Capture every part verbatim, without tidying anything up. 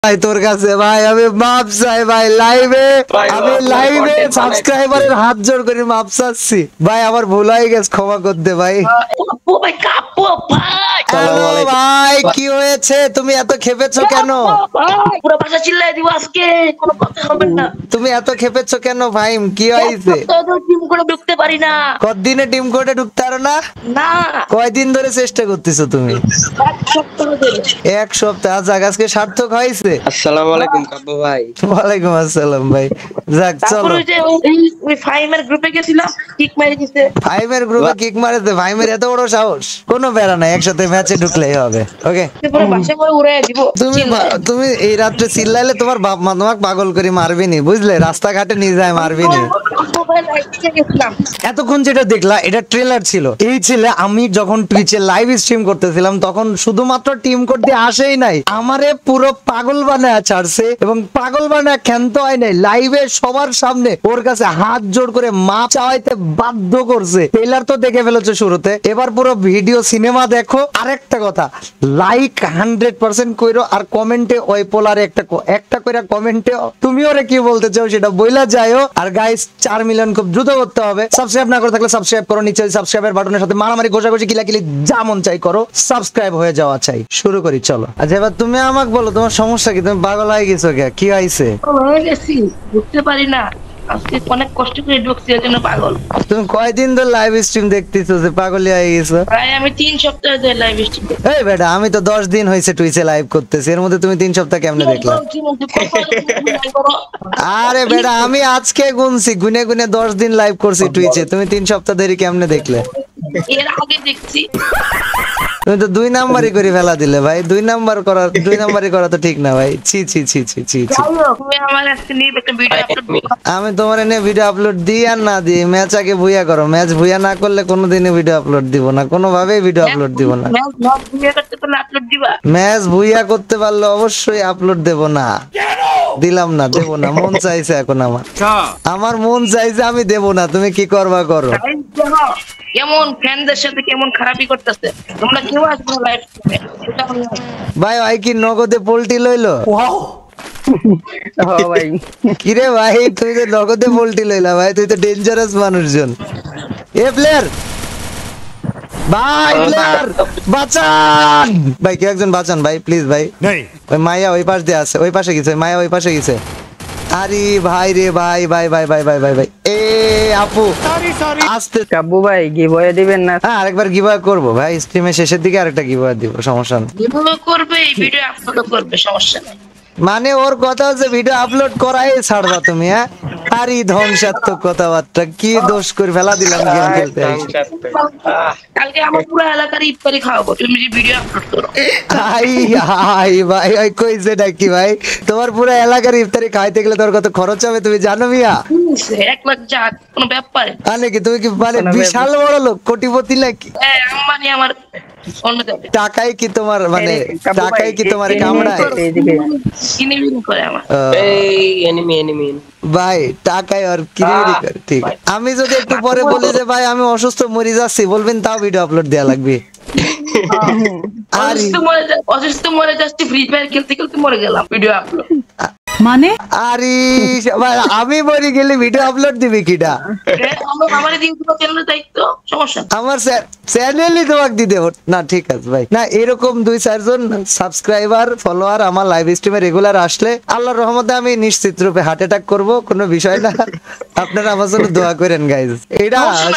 ভাই তোর কাছে ভাই আমি মাপ চাই ভাই লাইভে আমি লাইভে সাবস্ক্রাইবারের হাত জোড় করে মাপ চাচ্ছি ভাই আমার ভুল হয়ে গেছে ক্ষমা কর দে ভাই। ও ভাই কাপো ভাই হ্যালো ভাই কি হয়েছে তুমি এত খেপেছো কেন? পুরো ভাষা চিল্লাই দিব আজকে কোনো কথা হবে না। তুমি এত খেপেছো কেন ভাই কি হইছে? তো টিম করে ঢুকতে পারি না। কতদিনে টিম কোডে ঢুকতে পারো না? না কয়দিন ধরে চেষ্টা করতেছো তুমি? এক সপ্তাহ ধরে। এক সপ্তাহ আজ আজকে সার্থক হয়েছে। আসসালামু আলাইকুম কাব্য ভাই। ওয়ালাইকুম আসসালাম ভাই। যাক চলো তারপর ওই যে ওই ফাইমের গ্রুপে গেছিলাম কিক মেরে দিতে। ফাইমের গ্রুপে কিক মারতে ফাইমের এত বড় সাহস? কোনো বেড়া নাই একসাথে ম্যাচে ঢুকলেই হবে। ওকে তারপরে বাসা করে উড়াই দিব। তুমি তুমি এই রাতে চিল্লাইলে তোমার বাপ মা তোমাকে পাগল করে মারবি নি বুঝলে, রাস্তাঘাটে নিয়ে যায় মারবি নি। এতক্ষণ যেটা দেখলা এটা ট্রেলার ছিল। এই ছিল আমি যখন টুইচে লাইভ স্ট্রিম করতেছিলাম তখন শুধুমাত্র টিম কোড দিয়ে আসেই নাই, আমারে পুরো পাগল বানায় ছাড়ছে এবং পাগল বানায় ক্ষান্ত হয় নাই, লাইভে সবার সামনে ওর কাছে হাত জোড় করে মাপ চাওয়াইতে বাধ্য করছে। ট্রেলার তো দেখে ফেলেছো শুরুতে, এবার পুরো ভিডিও সিনেমা দেখো। আরেকটা কথা, লাইক হান্ড্রেড পার্সেন্ট কইরো আর কমেন্টে ওই পোলার একটা একটা কইরা কমেন্টে তুমি ওরে কি বলতে চাও সেটা বইলা যাও। আর গাইস চার মিলিয়ন খুব দ্রুত করতে হবে। সাবস্ক্রাইব না করে থাকলে সাবস্ক্রাইব করো, নিচে সাবস্ক্রাইবের বাটনের সাথে মারামারি ঘোষাঘষি কিলাকিলি যা মন চাই করো, সাবস্ক্রাইব হয়ে যাওয়া চাই। শুরু করি চলো। আচ্ছা এবার তুমি আমাকে বলো তোমার সমস্যা কি? তুমি পাগল হয়ে গেছো কে? কি হইছে? হয়ে গেছি বুঝতে পারি না, আজকে অনেক কষ্ট করে ঢুকছি এর জন্য পাগল। তুমি কয়দিন ধরে লাইভ স্ট্রিম দেখতেছো যে পাগল হয়ে গেছো? প্রায় আমি তিন সপ্তাহ ধরে লাইভ স্ট্রিম দেখি। এই বেটা আমি তো দশ দিন হয়েছে টুইচে লাইভ করতেছি, এর মধ্যে তুমি তিন সপ্তাহ কেমনে দেখলা? আরে বেটা আমি আজকে গুনছি, গুনে গুনে দশ দিন লাইভ করছি টুইচে, তুমি তিন সপ্তাহ ধরে কেমনে দেখলে? এর আগে দেখছি। তুমি তো দুই নাম্বারই করে ফেলা দিলে ভাই, দুই নাম্বার করা দুই নাম্বারই করা তো ঠিক না ভাই। ছি ছি ছি ছি ছি ছি। তুমি আমার আজকে নিয়ে একটা ভিডিও আপলোড আমি তোমার এনে ভিডিও আপলোড দিই আর না দিই, ম্যাচ আগে ভুইয়া করো। ম্যাচ ভুইয়া না করলে কোনোদিনই ভিডিও আপলোড দিব না, কোনোভাবেই ভিডিও আপলোড দিব না। আপলোড দিবা? ম্যাচ ভুইয়া করতে পারলে অবশ্যই আপলোড দেব না, দিলাম না, দেব না। মন চাইছে এখন আমার আমার মন চাইছে আমি দেব না, তুমি কি করবা করো। কেমন ফ্যানদের সাথে কেমন খারাপই করতেছে তোমরা, কেউ আসবে লাইভ ভাই ভাই কি নগদে পোল্টি লইলো? ভাই কিরে ভাই তুই তো নগদে পোল্টি লইলা ভাই, তুই তো ডেঞ্জারাস মানুষজন। এ প্লেয়ার ভাই প্লেয়ার বাঁচান ভাই, কেউ একজন বাঁচান ভাই প্লিজ ভাই। ওই মায়া ওই পাশ দিয়ে আছে, ওই পাশে গেছে, মায়া ওই পাশে গেছে। আরে ভাই রে ভাই ভাই ভাই ভাই ভাই ভাই ভাই এ আপু আস্তে। কাব্য ভাই গিভওয়ে দিবেন না? হ্যাঁ আরেকবার গিভওয়ে করব ভাই, স্ট্রিমের শেষের দিকে আরেকটা গিভওয়ে দিব, সমস্যা নেই। যেভাবে করবে এই ভিডিও আপলোড করবে, সমস্যা নাই। মানে ওর কথা হচ্ছে ভিডিও আপলোড করাই ছাড়বা তুমি? হ্যাঁ আরে ধ্বংসাত্মক কথাবার্তা, কি দোষ করে ফেলা দিলাম গেম খেলতে এসে। কালকে আমার পুরো এলাকার ইফতারি খাওয়াবো, তুমি যে ভিডিও আপলোড করো। হাই হাই ভাই ওই কইছে নাকি ভাই, তোমার পুরো এলাকার ইফতারি খাইতে গেলে তোর কত খরচ হবে তুমি জানো মিয়া? এক লাখ যা কোনো ব্যাপার আনে কি তুমি কি মানে বিশাল বড় লোক, কোটিপতি নাকি? হ্যাঁ আম্বানি আমার অন্য দেবে। টাকাই কি তোমার মানে টাকাই কি তোমার কামড়ায়? কিনে বিনি করে আমার এই এনিমি এনিমি ভাই টাকাই আর কিরিবিরি করে। ঠিক আমি যদি একটু পরে বলি যে ভাই আমি অসুস্থ মরে যাচ্ছি, বলবেন তাও ভিডিও আপলোড দেয়া লাগবে? অসুস্থ মরে যা অসুস্থ মরে যাচ্ছি, ফ্রি ফায়ার খেলতে খেলতে মরে গেলাম, ভিডিও আপলোড মানে? আরে ভাই আমি মরে গেলে ভিডিও আপলোড দিবি কিডা? আমার দিন পুরো চ্যানেলের দায়িত্ব, সমস্যা আমার চ্যানেলই তোমাকে দিতে না। ঠিক আছে ভাই, না এরকম দুই চারজন সাবস্ক্রাইবার ফলোয়ার আমার লাইভ স্ট্রিমে রেগুলার আসলে আল্লাহর রহমতে আমি নিশ্চিত রূপে হার্ট অ্যাটাক করবো, কোনো বিষয় না। আপনারা আমার জন্য দোয়া করেন গাইজ। এটা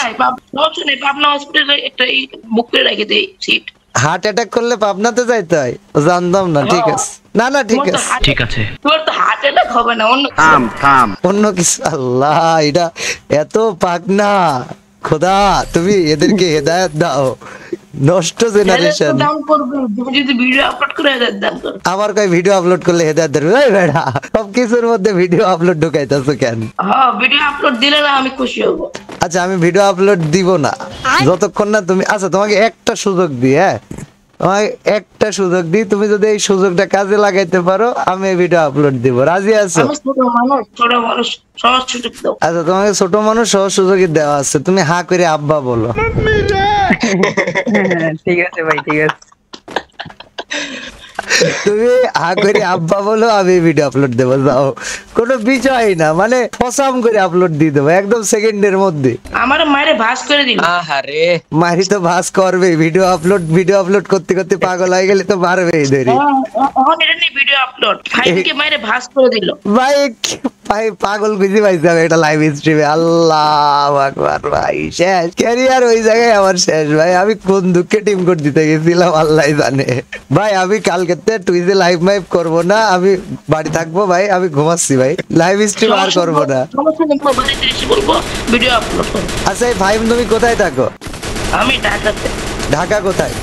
পাবনা হসপিটালে একটা বুক করে রেখে দেই সিট। হার্ট অ্যাটাক করলে পাবনাতে যাইতে হয়? জানতাম না। ঠিক আছে, না না ঠিক আছে ঠিক আছে, তোর তো হার্ট অ্যাটাক হবে না, অন্য থাম থাম অন্য কিছু। আল্লাহ এটা এত পাকনা, খোদা তুমি এদেরকে হেদায়েত দাও, নষ্ট জেনারেশন। দাম করবে তুমি যদি ভিডিও আপলোড করে হেদায়েত দান করো। আমার কই ভিডিও আপলোড করলে হেদায়েত দেবে? এই বেটা সব কিছুর মধ্যে ভিডিও আপলোড ঢুকাইতাছো কেন? হ্যাঁ ভিডিও আপলোড দিলে না আমি খুশি হব। আচ্ছা আমি ভিডিও আপলোড দিব না যতক্ষণ না তুমি, আচ্ছা তোমাকে একটা সুযোগ দিই, হ্যাঁ তোমাকে একটা সুযোগ দিই, তুমি যদি এই সুযোগটা কাজে লাগাইতে পারো আমি এই ভিডিও আপলোড দিব, রাজি আছো? আমি ছোট মানুষ, ছোট মানুষ সহজ সুযোগ দাও। আচ্ছা তোমাকে ছোট মানুষ সহজ সুযোগই দেওয়া আছে, তুমি হা করে আব্বা বলো। ঠিক আছে ভাই ঠিক আছে। তুমি হা করে আব্বা বলো, আমি ভিডিও আপলোড দেবো, যাও, কোনো বিষয় না, মানে ফসাম করে আপলোড দিয়ে দেবো একদম সেকেন্ডের মধ্যে। আমার মায়ের ভাস করে দিল। আহারে মারি তো ভাস করবে, ভিডিও আপলোড ভিডিও আপলোড করতে করতে পাগল হয়ে গেলে তো মারবেই ধরে। এখন এটা নিয়ে ভিডিও আপলোড ফাইমকে মায়ের ভাস করে দিল। ভাই ভাই পাগল খুঁজে পাইছি আমি এটা লাইভ স্ট্রিমে, আল্লাহ আকবার ভাই, শেষ ক্যারিয়ার ওই জায়গায় আমার শেষ ভাই। আমি কোন দুঃখে টিম কোড দিতে গেছিলাম আল্লাহ জানে ভাই। আমি কালকে টুইজে লাইভ মাইভ করবো না, আমি বাড়ি থাকবো ভাই, আমি ঘুমাচ্ছি ভাই, লাইভ স্ট্রিম আর করবো না। সমস্যা নেই, তোমার বাড়িতে এসে বলবো ভিডিও আপলোড করো। আচ্ছা এই ভাই তুমি কোথায় থাকো? আমি ঢাকাতে। ঢাকা কোথায়?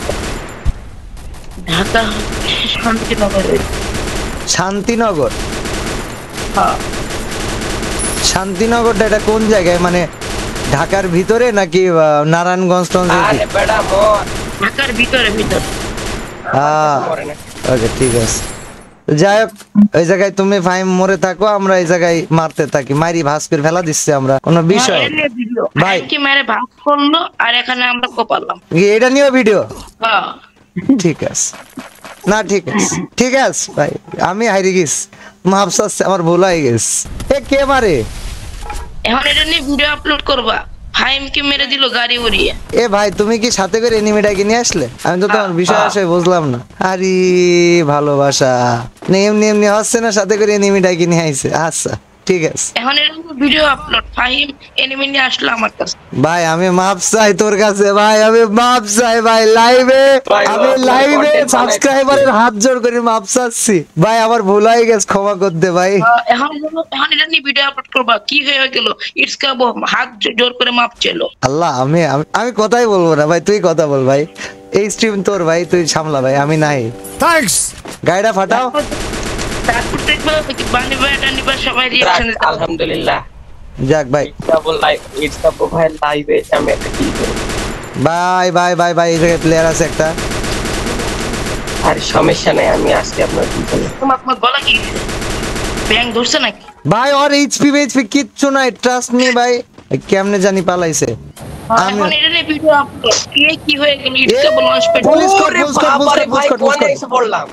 ঢাকা শান্তিনগরে। শান্তিনগর? হ্যাঁ। শান্তিনগরটা এটা কোন জায়গায়, মানে ঢাকার ভিতরে নাকি আহ, নারায়ণগঞ্জ টঞ্জ? আরে বেটা মর ঢাকার ভিতরে ভিতরে। হ্যাঁ মরে না ওকে ঠিক আছে। যাই হোক ওই জায়গায় তুমি ফাইম মরে থাকো, আমরা এই জায়গায় মারতে থাকি, মারি ভাস করে ফেলা দিচ্ছে আমরা, কোনো বিষয় ভাই। কি মায়ের ভাস করলো আর এখানে আমরা কোপালাম। কি এটা নিয়েও ভিডিও? হ্যাঁ। ঠিক আছে, না ঠিক আছে ঠিক আছে ভাই, আমি হারিয়ে গেছি, মাপসাস আমার ভুল হয়ে গেছে। এ কে মারে? এখন এটা নিয়ে ভিডিও আপলোড করবা। ফাইমকে মেরে দিল গাড়ি উড়িয়ে। এ ভাই তুমি কি সাথে করে এনিমিটাকে নিয়ে আসলে? আমি তো তোমার বিষয় আসে বুঝলাম না। আরে ভালোবাসা না এমনি এমনি হচ্ছে না, সাথে করে এনিমিটাকে নিয়ে আইছে। আচ্ছা ঠিক আছে এখন এটা ভিডিও আপলোড। ফাইম এনিমি নিয়ে আসলো আমার কাছে। ভাই আমি মাপ চাই তোর কাছে ভাই, আমি মাপ চাই ভাই, লাইভে আমি লাইভে সাবস্ক্রাইবারের হাত জোড় করে মাপ চাচ্ছি ভাই, আমার ভুল হয়ে গেছে, ক্ষমা করতে ভাই। আহ, এখন এখন এটা নিয়ে ভিডিও আপলোড করবা। কি হয়ে গেল? ইটস কা হাত জোর করে মাপ চেলো। আল্লাহ আমি আমি- আমি কথাই বলবো না ভাই, তুই কথা বল ভাই, এই স্ট্রিম তোর ভাই, তুই সামলা ভাই, আমি নাই। থ্যাঙ্কস। গাড়িটা ফাটাও। তারপর দেখবা বানি ভাই টানি ভাই সবাই রিঅ্যাকশন দিতে। আলহামদুলিল্লাহ যাক ভাই, double live it's the profile লাইভে আমি একটা কি করি। বাই বাই বাই বাই, এই জায়গায় প্লেয়ার আছে একটা। আর সমস্যা নাই, আমি আজকে আপনার কি করি। তোমার তোমার গলা কি ব্যাং ধরছে নাকি? ভাই ওর এইচপি এইচপি কিচ্ছু নাই, ট্রাস্ট মি ভাই, কেমনে জানি পালাইছে। আমি এখন এটা নিয়ে ভিডিও আপলোড। কি কি হয়ে গেল? ইটস কা লঞ্চ প্যাড। পুলিশ কর, ওরে পুলিশ কর, পুলিশ বাবারে কর, ভাই, পুলিশ কর, পুলিশ কোনে কর। এসে পড়লাম।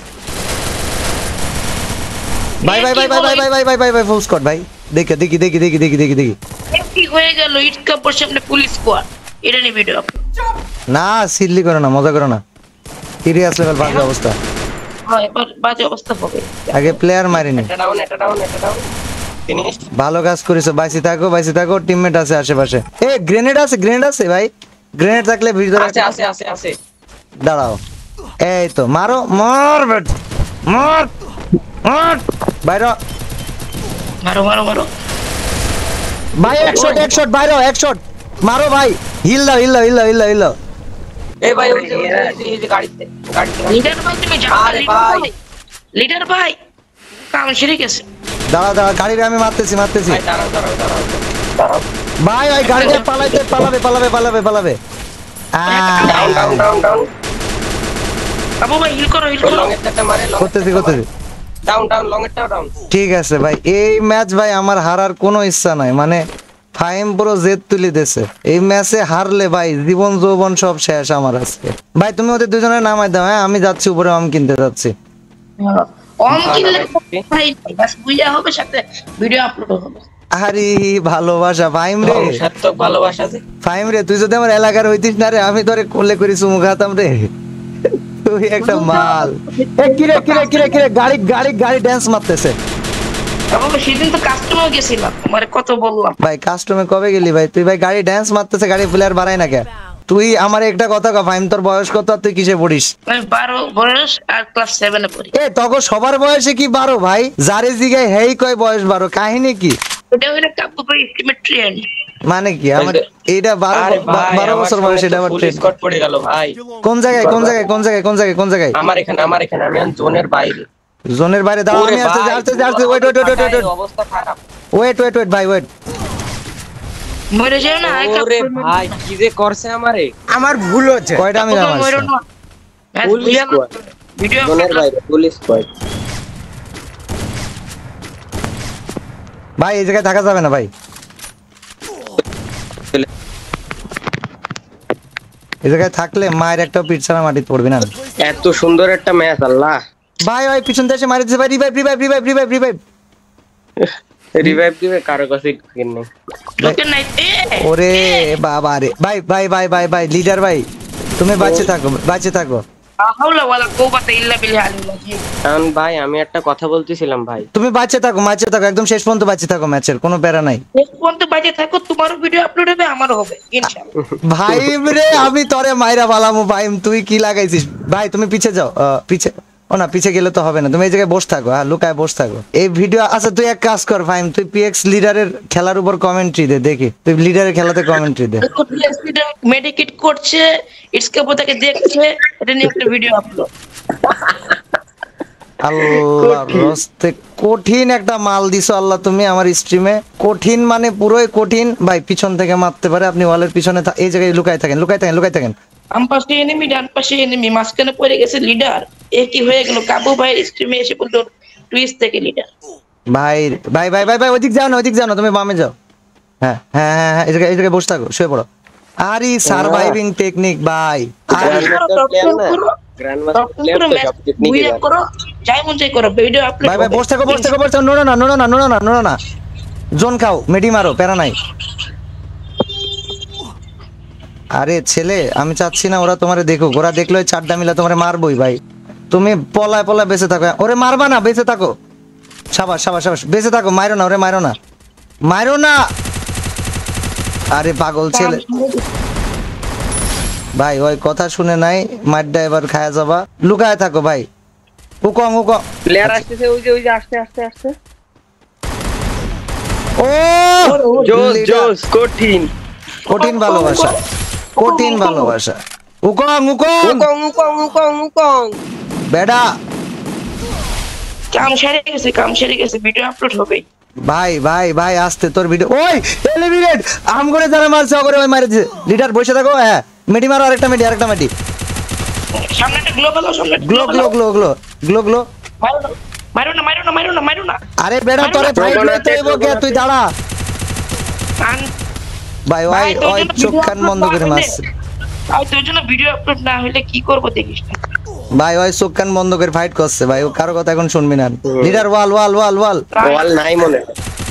ভাই ভাই ভাই ভাই ভাই ভাই ভাই ভাই ভাই ভাই ফুল স্কট ভাই, দেখে দেখি দেখি দেখি দেখি দেখি দেখি। কি হয়ে গেল? ইটস কা পর সামনে পুলিশ স্কোয়াড। এটা নিয়ে ভিডিও আপলোড। না সিল্লি করো না, মজা করো না, সিরিয়াস লেভেল বাজে অবস্থা। হ্যাঁ এবার বাজে অবস্থা হবে। আগে প্লেয়ার মারিনি। এটা ডাউন এটা ডাউন এটা ডাউন ফিনিশ। ভালো কাজ করেছো, বাইসি থাকো বাইসি থাকো, টিমমেট আছে আশেপাশে। এ গ্রেনেড আছে, গ্রেনেড আছে ভাই, গ্রেনেড থাকলে ভিতরে আছে আছে আছে আছে দাঁড়াও। এই তো মারো, মার বেট, মার মার বাইরে মারো মারো মারো। ভাই, এক শট এক শট বাইরে, এক শট মারো ভাই, হিল দাও হিল দাও হিল দাও হিল দাও হিল দাও। এই ভাই ওই যে ওই যে- এই যে গাড়িতে গাড়িতে লিডার ভাই তুমি যাও। আরে লিডার ভাই। ভাই লিডার ভাই কাম সেরে গেছে। দাঁড়াও দাঁড়াও, গাড়িটা আমি মারতেছি মারতেছি ভাই দাঁড়াও দাঁড়াও দাঁড়াও দাঁড়াও। ভাই, ওই গাড়িটা পালাইতে পালাবে পালাবে পালাবে পালাবে। ডাউন ডাউন ডাউন ডাউন আবু ভাই হিল করো হিল ওই করো। লং এরটা মারে লং করতেছি করতেছি। ডাউন ডাউন লং এরটা ডাউন। ঠিক আছে ভাই, এই ম্যাচ ভাই আমার হারার কোনো ইচ্ছা নাই, মানে ফাইম পুরো জেদ তুলি দিছে। এই ম্যাচে হারলে ভাই জীবন যৌবন সব শেষ আমার আজকে। ভাই তুমি ওদের দুজনের নামাই দাও, হ্যাঁ আমি যাচ্ছি উপরে আম কিনতে যাচ্ছি। অন কিনলে ভাই বাস বুঝা হবে, সাথে ভিডিও আপলোড হবে। আরে ভালোবাসা ফাইম রে, সার্থক ভালোবাসা আছে। ফাইম রে, তুই যদি আমার এলাকার হইতিস না রে, আমি তোরে কোলে করে চুমু খাতাম রে। তুই একটা মাল। এ কিরে কিরে কিরে কিরে, গাড়ি গাড়ি গাড়ি ড্যান্স মারতেছে। আবু ভাই সেদিন তো কাস্টমার গেছিলাম, তোমারে কত বললাম। ভাই কাস্টমে কবে গেলি ভাই তুই? ভাই গাড়ি ড্যান্স মারতেছে, গাড়ি প্লেয়ার বাড়াই না কে? তুই আমার একটা কথা কও, ফাইম তোর বয়স কত আর তুই কিসে পড়িস? আমি বারো বয়স আর ক্লাস সেভেনে পড়ি। এ তখন সবার বয়সে কি বারো ভাই? যারে জিগায় হেই কয় বয়স বারো, কাহিনী কি? এটা হইলো কাব্য ভাই স্টিমেট ট্রেন্ড। মানে কি আমার এইটা বারো আরে ভাই, বারো আমার বছর সামনে বয়স, তো এটা আবার ফুল ট্রেন। স্কট পড়ে গেল ভাই। কোন জায়গায় কোন জায়গায় কোন জায়গায় কোন জায়গায় কোন জায়গায়? আমার এখানে আমার এখানে আমি জোনের বাইরে। জোনের বাইরে দাঁড়াও, ওরে আমি আসতে ভাই, আসতে আসতে ওয়েট ওয়েট ওয়েট ওয়েট অবস্থা খারাপ। ওয়েট ওয়েট ওয়েট ভাই ওয়েট। মরে যাও না। ওরে ভাই কি যে করছে আমারে। আমার ভুল হচ্ছে, কয়টা আমি নাম মরে না। ফুল স্কোয়াড ভিডিও জোনের বাইরে ফুল স্কোয়াড। ভাই এই জায়গায় থাকা যাবে না ভাই, এই জায়গায় থাকলে মায়ের একটা পিঠ ছাড়া মাটি পড়বি না। এত সুন্দর একটা ম্যাচ আল্লাহ। ভাই ভাই পিছন থেকে এসে মারি দিছে ভাই, revive revive revive revive revive. Revive দিবে কারো কাছে টোকেন নেই। টোকেন নাই এ ওরে বাবা রে ভাই ভাই ভাই ভাই ভাই লিডার ভাই তুমি বাঁচে থাকো বাঁচে থাকো। হাওলা ওয়ালা কুওয়াতা ইল্লা বিল্লাহ। কারণ ভাই আমি একটা কথা বলতেছিলাম ভাই। তুমি বাঁচে থাকো বাঁচে থাকো একদম শেষ পর্যন্ত বাঁচে থাকো, ম্যাচের কোনো প্যারা নাই। শেষ পর্যন্ত বাজে থাকো, তোমারও ভিডিও আপলোড হবে, আমারও হবে ইনশাআল্লাহ। ভাই রে আমি তোরে মাইরা বালামু ভাই, তুই কি লাগাইছিস ভাই? তুমি পিছে যাও, আহ, পিছে ও না পিছে গেলে তো হবে না, তুমি এই জায়গায় বসে থাকো, হ্যাঁ লুকায় বসে থাকো। এই ভিডিও আচ্ছা তুই এক কাজ কর ফাইম, তুই পিএক্স লিডারের খেলার উপর কমেন্ট্রি দে, দেখি তুই লিডারের খেলাতে কমেন্ট্রি দে। দেখো প্লেসিডার মেডিকেট করছে, ইটসকে বোতাকে দেখছে, এটা নিয়ে একটা ভিডিও আপলোড। আল্লাহ রস্তে কঠিন একটা মাল দিছো আল্লাহ তুমি আমার স্ট্রিমে, কঠিন মানে পুরোই কঠিন ভাই। পিছন থেকে মারতে পারে, আপনি ওয়ালের পিছনে থা- এই জায়গায় লুকায় থাকেন লুকায় থাকেন লুকায় থাকেন। বাম পাশে এনিমি, ডান পাশে এনিমি, মাঝখানে পড়ে গেছে লিডার। এ কি হয়ে গেল? কাবু ভাইয়ের স্ট্রিমে এসে বলতো টুইস্ট থেকে লিডার। ভাই ভাই ভাই ভাই ভাই ওদিক যাও না ওদিক যাও না, তুমি বামে যাও। হ্যাঁ হ্যাঁ হ্যাঁ হ্যাঁ এই জায়গায় এই জায়গায় বসে থাকো, শুয়ে পড়ো। আরে সার্ভাইভিং টেকনিক ভাই। আরে যাই মন চাই করো, ভিডিও আপলোড ভাই ভাই বসে থাকো বসে থাকো বসে থাকো, নোড়ো না নোড়ো না নোড়ো না নোড়ো না, জোন খাও মেডি মারো প্যারা নাই। আরে ছেলে আমি চাচ্ছি না ওরা তোমারে দেখুক, ওরা দেখলে ওই চারটা মিলা তোমারে মারবই ভাই। তুমি পলায় পলায় বেঁচে থাকো, ওরে মারবা না বেঁচে থাকো। সাবাস সাবাস সাবাস বেঁচে থাকো, মারো না ওরে মারো না মারো না। আরে পাগল ছেলে ভাই ওই কথা শুনে নাই, মারটা এবার খায়া যাবা। লুকায় থাকো ভাই, উকং উকং প্লেয়ার আসতেছে, ওই যে ওই যে আসতে আসতে আসতে। ও জোস leader। জোস কঠিন কঠিন ভালোবাসা কঠিন ভালোবাসা। উকং উকং উকং উকং উকং উকং। বেডা কাম সেরে গেছে, কাম সেরে গেছে, ভিডিও আপলোড হবে। ভাই ভাই ভাই আসতে তোর ভিডিও। ওই এলিমিনেট আম করে যারা মারছে ওরে ওই মারে দিছে। লিডার বসে থাকো, হ্যাঁ মেডি মারো, আরেকটা মেডি আরেকটা মেডি। সামনে একটা গ্লোবাল, সামনে glow glow glow glow glow glow. মারো না মারো না মারো না মারো না। আরে বেডা তোরে ফাইট লইতে হইব কে, তুই দাঁড়া আন ভাই। ওই ওই চোখ কান বন্ধ করে মারছে আর তোর জন্য ভিডিও আপলোড না হলে কি করব দেখিস না ভাই। ওই চোখ কান বন্ধ করে ফাইট করছে ভাই, ও কারো কথা এখন শুনবি না। লিডার ওয়াল ওয়াল ওয়াল ওয়াল ওয়াল নাই মনে।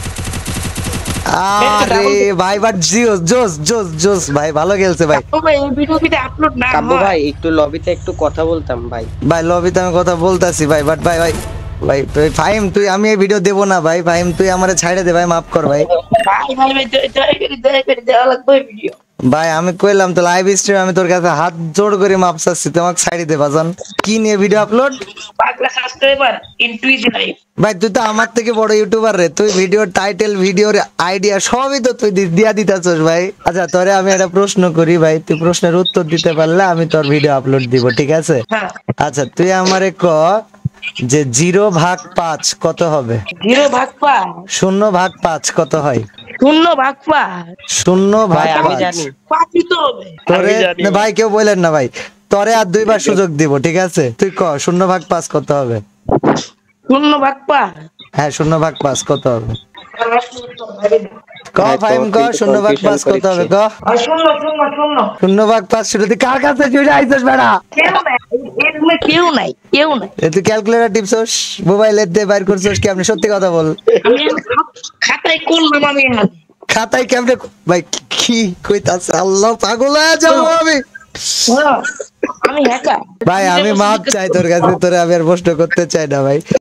আরে ভাই বাট জিওস জোস জোস জোস ভাই, ভালো খেলছে ভাই। ও ভাই এই ভিডিও যদি আপলোড না কাব্য হয় ভাই একটু লবিতে একটু কথা বলতাম ভাই। ভাই লবিতে আমি কথা বলতাছি ভাই, বাট ভাই ভাই ভাই তুই ফাইম তুই আমি এই ভিডিও দেবো না ভাই। ফাইম তুই আমারে ছাইড়ে দে ভাই, মাফ কর ভাই। ভাই ভাই ভাই দয়া দয়া করে দয়া করে দেওয়া লাগবে এই ভিডিও। ভাই আমি কইলাম তো লাইভ স্ট্রিম, আমি তোর কাছে হাত জোড় করে মাপ চাচ্ছি, তুই আমাকে ছাইড়ে দে বাজান। কি নিয়ে ভিডিও আপলোড? পাগলা সাবস্ক্রাইবার ইনটুইজি লাইভ। ভাই তুই তো আমার থেকে বড় ইউটিউবার রে, তুই ভিডিও টাইটেল ভিডিওর আইডিয়া সবই তো তুই দি- দিয়া দিতাছস ভাই। আচ্ছা তোরে আমি একটা প্রশ্ন করি ভাই, তুই প্রশ্নের উত্তর দিতে পারলে আমি তোর ভিডিও আপলোড দিব, ঠিক আছে? হ্যাঁ আচ্ছা তুই আমারে ক যে জিরো ভাগ পাঁচ কত হবে? জিরো ভাগ পাঁচ, শূন্য ভাগ পাঁচ কত হয়? শূন্য ভাগ পাঁচ, শূন্য ভাগ ভাই আমি পাঁচ। জানি। পাঁচই তো হবে। তোরে আমি জানি। না ভাই কেউ বললেন না ভাই, তোরে আর দুইবার সুযোগ দিব, ঠিক আছে? তুই ক শূন্য ভাগ পাঁচ কত হবে? শূন্য ভাগ পাঁচ, হ্যাঁ শূন্য ভাগ পাঁচ কত হবে? ক ভাই, ফাইম ক তোর শূন্য ভাগ confusion পাঁচ কত হবে? ক আর শূন্য শূন্য শূন্য। শূন্য ভাগ পাঁচ শুরু তুই কার কাছে জুড়ে আইছিস বেড়া? কেউ নাই এই রুমে, কেউ নাই কেউ নাই। এ তুই ক্যালকুলেটর টিপছস, মোবাইলের দিয়ে বাইর করছস কি? আপনি সত্যি কথা বল, আমি খাত- খাতায় করলাম আমি হাত। খাতায় কেমনে ভাই কি কইতাছ? আল্লাহ পাগল হয়ে যাবো আমি হ্যাঁ, আমি হ্যাকার ভাই। আমি মাপ চাই তোর কাছে, তোরে আমি আর প্রশ্ন করতে চাই না ভাই।